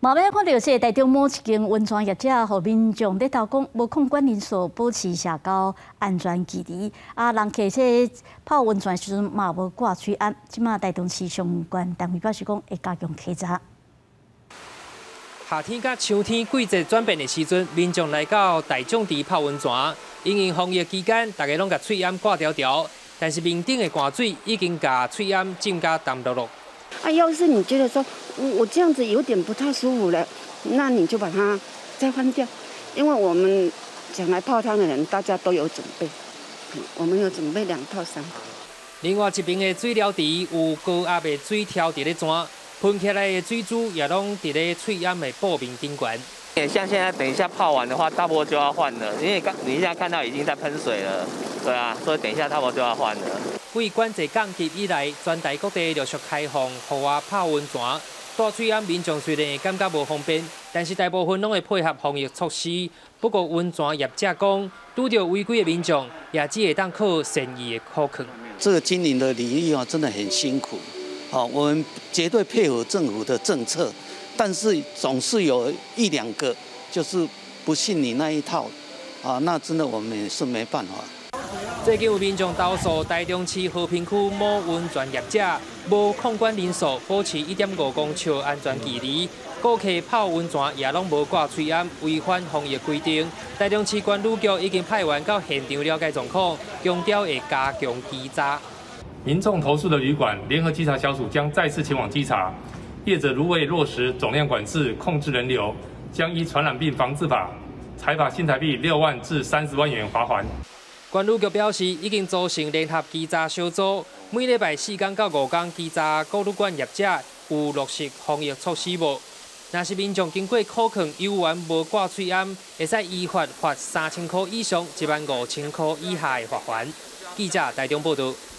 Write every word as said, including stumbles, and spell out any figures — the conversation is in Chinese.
慢慢看到这台中某一间温泉业者，和民众咧头讲，无控管人数，保持社交安全距离。啊，人客这泡温泉时阵嘛无挂水安，即马台中市相关单位表示讲会加强稽查。 夏天甲秋天季节转变的时阵，民众来到大众池泡温泉，因为防疫期间，大家拢甲嘴掩挂条条，但是面顶的汗水已经甲嘴掩浸甲淡落落。 啊，要是你觉得说，我我这样子有点不太舒服了，那你就把它再换掉，因为我们想来泡汤的人，大家都有准备，我们有准备两套衫。 另外一边的水疗池有高压的水挑伫咧转，喷起来的水珠也拢伫咧喙掩的布面顶悬。 像现在等一下泡完的话，差不多就要换了，因为刚你现在看到已经在喷水了，对啊，所以等一下差不多就要换了。 为管制降级以来，全台各地陆续开放户外泡温泉。大水岸民众虽然会感觉无方便，但是大部分拢会配合防疫措施。不过温泉业者讲，拄到违规的民众，也只会当靠善意的苛刻。 这个经营的领域啊，真的很辛苦。好，我们绝对配合政府的政策，但是总是有一两个就是不信你那一套，啊，那真的我们也是没办法。 最近有民众投诉台中市和平区某温泉业者无控管人数，保持一点五公尺安全距离，顾客泡温泉也拢无挂嘴掩，违反防疫规定。台中市管理局已经派员到现场了解状况，强调会加强稽查。 民众投诉的旅馆，联合稽查小组将再次前往稽查，业者如未落实总量管制、控制人流，将依传染病防治法裁罚新台币六万至三十万元罚锾。 管理局表示，已经组成联合稽查小组，每礼拜四天到五天稽查各旅馆业者有落实防疫措施无。若是民众经过考劝有缘无挂嘴掩，会使依法罚三千块以上一万五千块以下的罚款。记者台中报道。